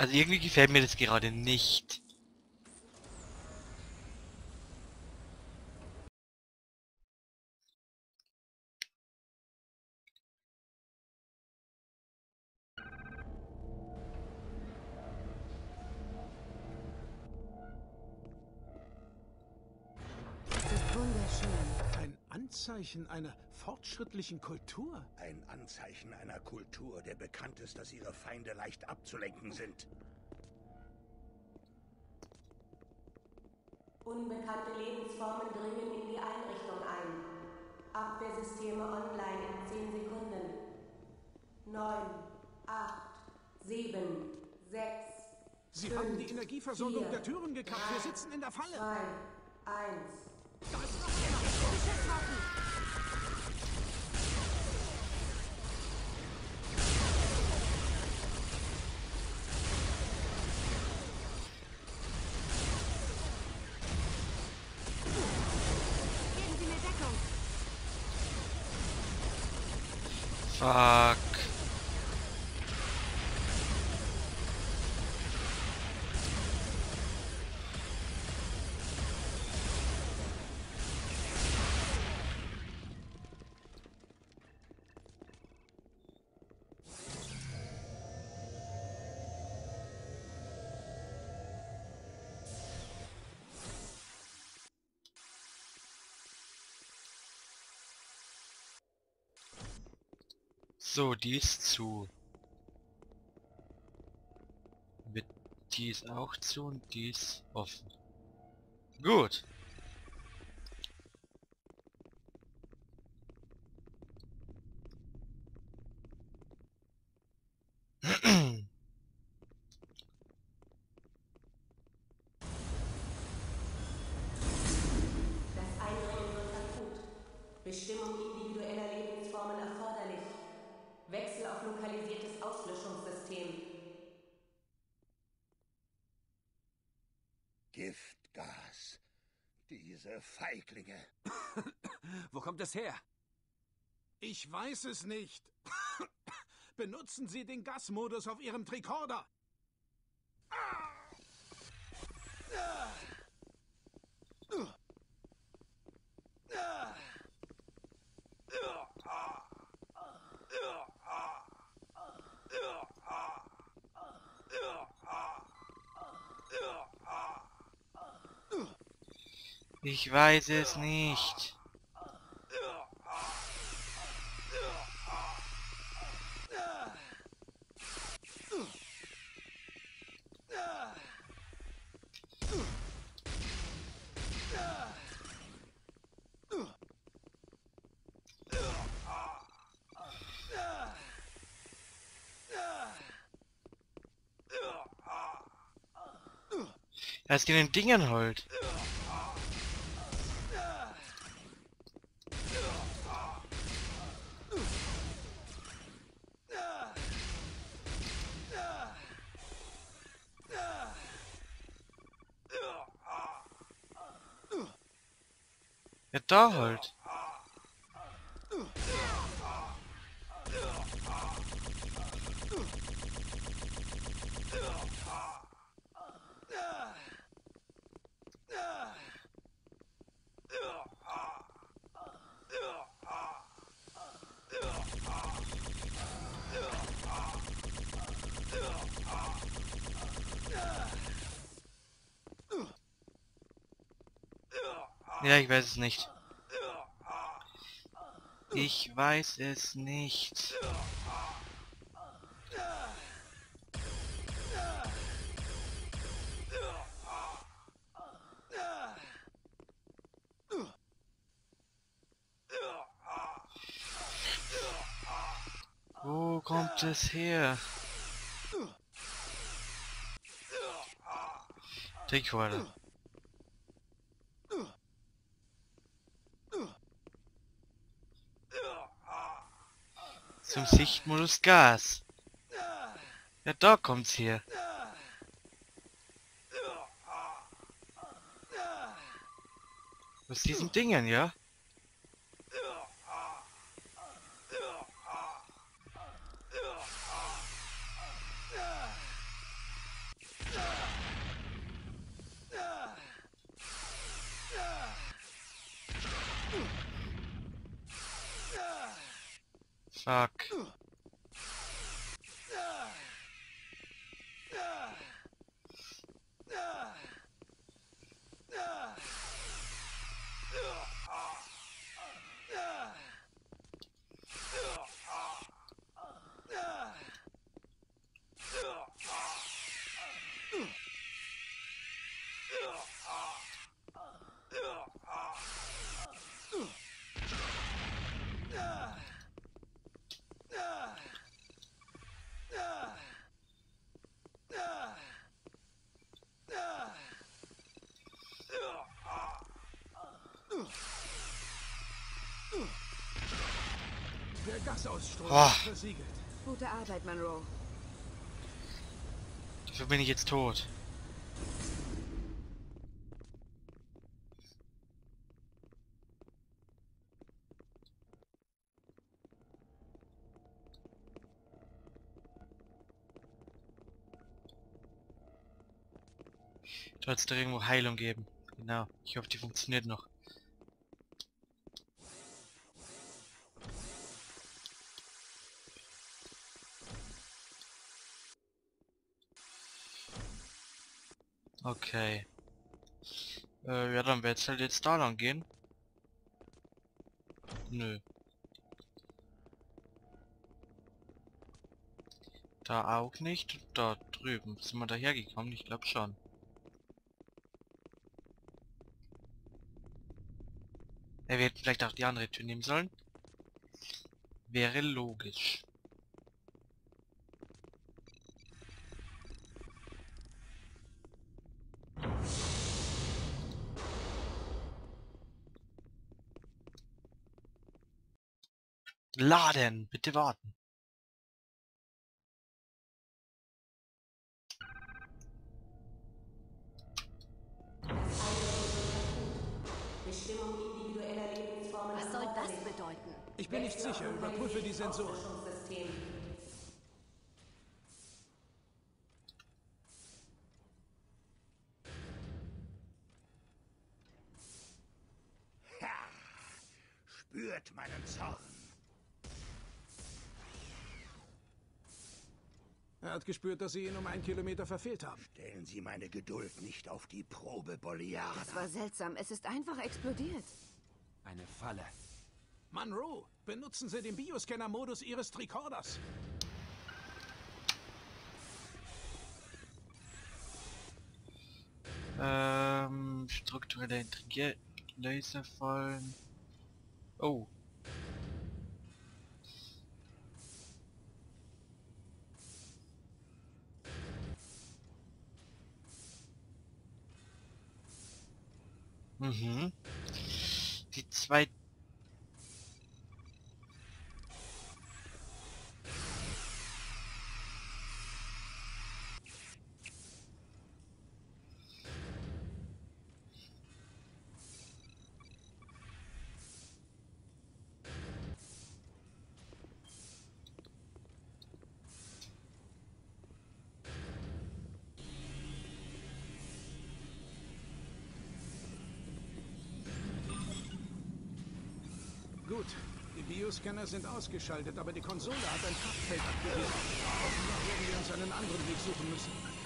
Also irgendwie gefällt mir das gerade nicht. Es ist wunderschön. Ein Anzeichen einer fortschrittlichen Kultur. Ein Anzeichen einer Kultur, der bekannt ist, dass ihre Feinde leicht abzulenken sind. Unbekannte Lebensformen dringen in die Einrichtung ein. Abwehrsysteme online in 10 Sekunden. 9, 8, 7, 6. Sie haben die Energieversorgung der Türen gekappt. Wir sitzen in der Falle. 2, 1. Geben Sie mir Deckung. Fuck. So, die ist zu. Die ist auch zu und die ist offen. Gut. Das Eindringen wird akut. Bestimmung individueller Lebensformen erforderlich. Wechsel auf lokalisiertes Auslöschungssystem. Giftgas. Diese Feiglinge. Wo kommt es her? Ich weiß es nicht. Benutzen Sie den Gasmodus auf Ihrem Tricorder. Ich weiß es nicht. Was geht den Dingern halt? Ja, da halt. Ja, ich weiß es nicht. Ich weiß es nicht. Wo kommt es her? Trickwater. Zum Sichtmodus Gas. Ja, da kommt's her. Aus diesen Dingen, ja? Fuck. Der Gasausstoß Oh. ist versiegelt. Gute Arbeit, Monroe. Dafür bin ich jetzt tot. Soll es da irgendwo Heilung geben? Genau. Ich hoffe, die funktioniert noch. Okay. Ja, dann wird's halt jetzt da lang gehen. Nö. Da auch nicht. Da drüben. Sind wir dahergekommen? Ich glaube schon. Wir hätten vielleicht auch die andere Tür nehmen sollen. Wäre logisch. Laden! Bitte warten. Bestimmung individueller Lebensformen. Was soll das bedeuten? Ich bin nicht sicher. Überprüfe die Sensoren. Auslöschungssystem. Spürt meinen Zorn. Er hat gespürt, dass Sie ihn um 1 Kilometer verfehlt haben. Stellen Sie meine Geduld nicht auf die Probe, Boliara. Das war seltsam. Es ist einfach explodiert. Eine Falle. Monroe, benutzen Sie den Bioscanner-Modus Ihres Tricorders. Strukturelle Intrige, Laserfallen. Oh. Mhm. Die zwei. Gut, die Bioscanner sind ausgeschaltet, aber die Konsole hat ein Kraftfeld aktiviert. Offenbar werden wir uns einen anderen Weg suchen müssen.